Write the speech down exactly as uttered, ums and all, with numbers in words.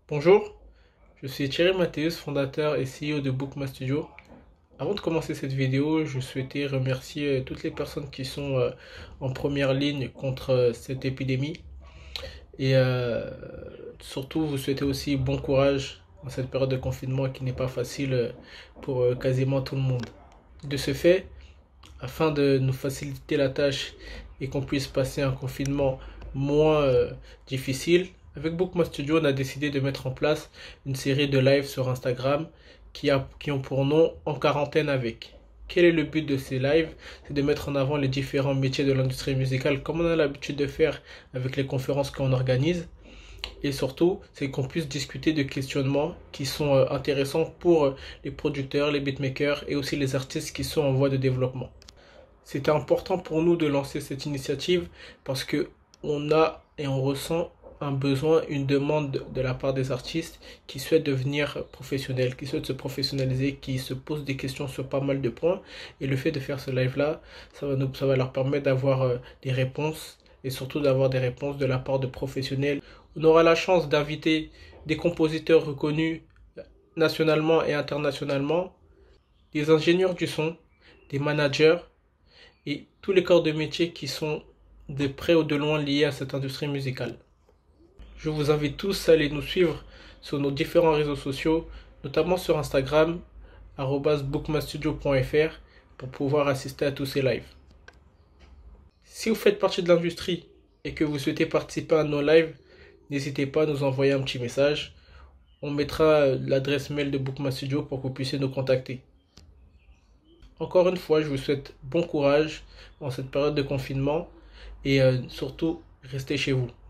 Bonjour, je suis Thierry Mathéus, fondateur et C E O de Bookma Studio. Avant de commencer cette vidéo, je souhaitais remercier euh, toutes les personnes qui sont euh, en première ligne contre euh, cette épidémie et euh, surtout vous souhaiter aussi bon courage dans cette période de confinement qui n'est pas facile euh, pour euh, quasiment tout le monde. De ce fait, afin de nous faciliter la tâche et qu'on puisse passer un confinement moins euh, difficile, avec Bookma Studio, on a décidé de mettre en place une série de lives sur Instagram qui, a, qui ont pour nom En quarantaine avec. Quel est le but de ces lives? C'est de mettre en avant les différents métiers de l'industrie musicale comme on a l'habitude de faire avec les conférences qu'on organise. Et surtout, c'est qu'on puisse discuter de questionnements qui sont euh, intéressants pour euh, les producteurs, les beatmakers et aussi les artistes qui sont en voie de développement. C'était important pour nous de lancer cette initiative parce que on a et on ressent un besoin, une demande de la part des artistes qui souhaitent devenir professionnels, qui souhaitent se professionnaliser, qui se posent des questions sur pas mal de points. Et le fait de faire ce live-là, ça va nous, ça va leur permettre d'avoir euh, des réponses et surtout d'avoir des réponses de la part de professionnels. On aura la chance d'inviter des compositeurs reconnus nationalement et internationalement, des ingénieurs du son, des managers et tous les corps de métier qui sont de près ou de loin liés à cette industrie musicale. Je vous invite tous à aller nous suivre sur nos différents réseaux sociaux, notamment sur Instagram, arobase bookmastudio point fr, pour pouvoir assister à tous ces lives. Si vous faites partie de l'industrie et que vous souhaitez participer à nos lives, n'hésitez pas à nous envoyer un petit message. On mettra l'adresse mail de Bookma Studio pour que vous puissiez nous contacter. Encore une fois, je vous souhaite bon courage dans cette période de confinement et euh, surtout, restez chez vous.